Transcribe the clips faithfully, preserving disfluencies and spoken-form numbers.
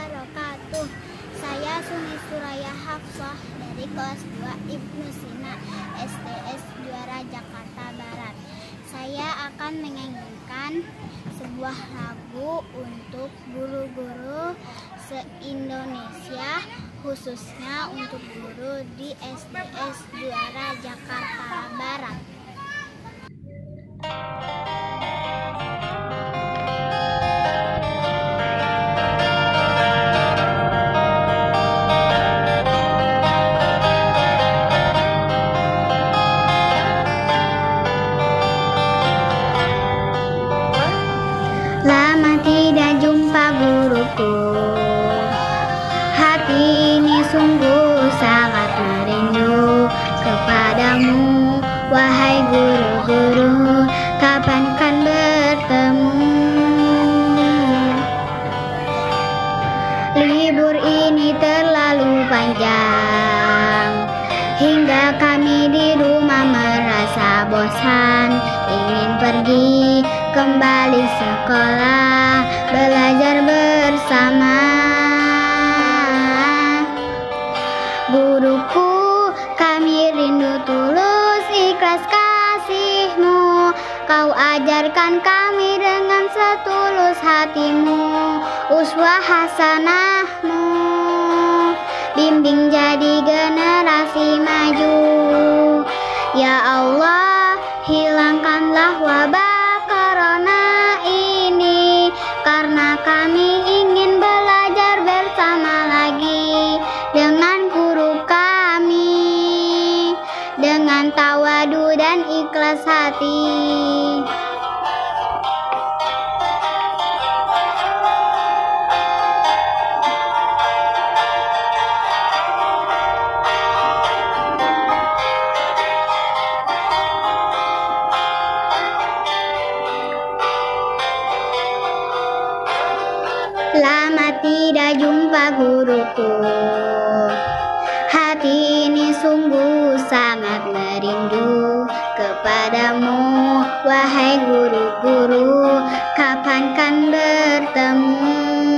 wabarakatuh. Saya Suni Suraya Hafsah dari kelas dua Ibnu Sina S D S Juara Jakarta Barat. Saya akan menyanyikan sebuah lagu untuk guru-guru se-Indonesia, khususnya untuk guru di S D S Juara Jakarta Barat. Lama tidak jumpa guruku, hati ini sungguh sangat merindu kepadamu. Wahai guru-guru, kapan kan bertemu? Libur ini terlalu panjang, hingga kami di rumah merasa bosan. Ingin pergi kembali sekolah, belajar bersama. Guruku, kami rindu tulus ikhlas kasihmu. Kau ajarkan kami dengan setulus hatimu, uswah hasanahmu. Bimbing jadi generasi maju. Ya Allah, hilangkanlah wabah corona ini, karena kami ingin belajar bersama lagi dengan guru kami, dengan tawadu dan ikhlas hati. Lama tidak jumpa guruku, hati ini sungguh sangat merindu kepadamu. Wahai guru-guru, kapan kan bertemu?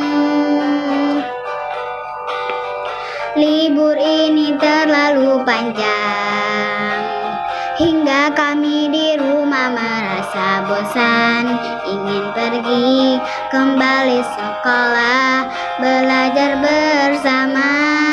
Libur ini terlalu panjang, hingga kami di rumah merasa bosan. Ingin pergi kembali sekolah, belajar bersama.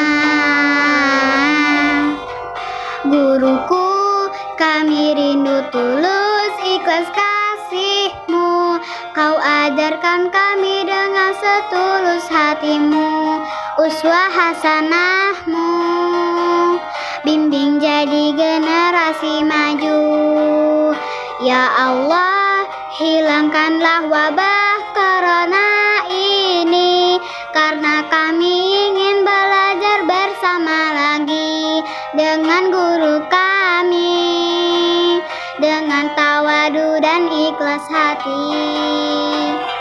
Guruku, kami rindu tulus ikhlas kasihmu. Kau ajarkan kami dengan setulus hatimu, uswah hasanahmu. Bimbing jadi generasi maju. Ya Allah, hilangkanlah wabah corona ini, karena kami ingin belajar bersama lagi dengan guru kami, dengan tawadu dan ikhlas hati.